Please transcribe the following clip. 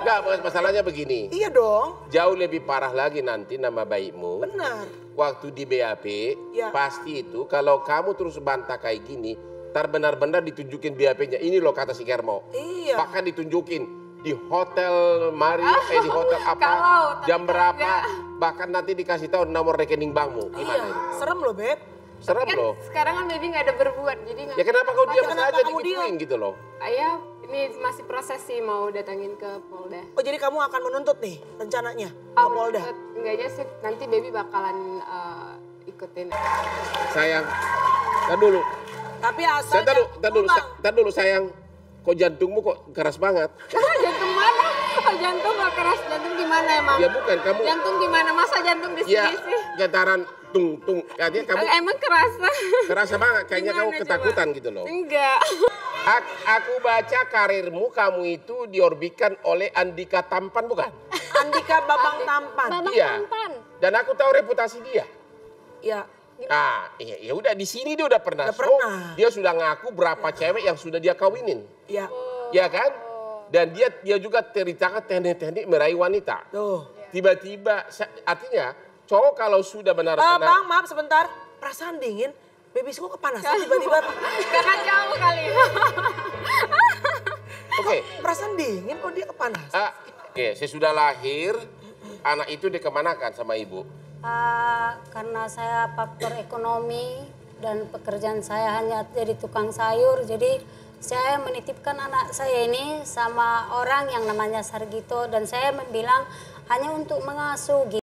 Enggak, masalahnya begini. Iya dong. Jauh lebih parah lagi nanti nama baikmu. Benar. Waktu di BAP, Ya. pasti itu kalau kamu terus bantah kayak gini, ntar benar-benar ditunjukin BAP-nya. Ini loh kata si Kermo. Iya. Bahkan ditunjukin di hotel di hotel apa, Kalau, jam berapa, bahkan nanti dikasih tahu nomor rekening bankmu. Gimana Iya. itu? Serem loh, Beb. Serem Kan loh. sekarang kan baby nggak ada berbuat, jadi nggak. Ya kenapa kau diam kenapa saja kamu digituin gitu loh? Ayah ini masih proses sih, mau datangin ke Polda. Oh jadi kamu akan menuntut nih rencananya ke Oh, Polda? enggaknya sih, nanti baby bakalan ikutin. Sayang, tar dulu. Tapi asalnya... Tar dulu sayang. Kok jantungmu kok keras banget? Jantung mana? Oh, jantung nggak keras, jantung di mana emang? Ya bukan, kamu... Jantung di mana? Masa jantung di Ya, sini sih? getaran tung. Artinya kamu Emang kerasa? kerasa banget, kayaknya kamu Gimana ketakutan coba? gitu loh. Enggak. Aku baca karirmu, kamu itu diorbitkan oleh Andika Tampan, bukan? Andika Babang Tampan. Babang Iya. Tampan. Dan aku tahu reputasi dia. Ya. Ah, ya udah di sini dia udah pernah. Udah pernah. Dia sudah ngaku berapa cewek yang sudah dia kawinin. Ya. Ya kan? Dan dia juga ceritakan teknik-teknik meraih wanita. Tuh. Tiba-tiba, artinya cowok kalau sudah benar-benar... Bang, maaf sebentar. Perasaan dingin. Baby kok kepanasan tiba-tiba. Karena jauh kali. Oke. Perasaan dingin kok dia kepanasan. Oke, sesudah lahir, anak itu dikemanakan sama ibu? Karena saya faktor ekonomi dan pekerjaan saya hanya jadi tukang sayur, jadi saya menitipkan anak saya ini sama orang yang namanya Sargito dan saya bilang hanya untuk mengasuh.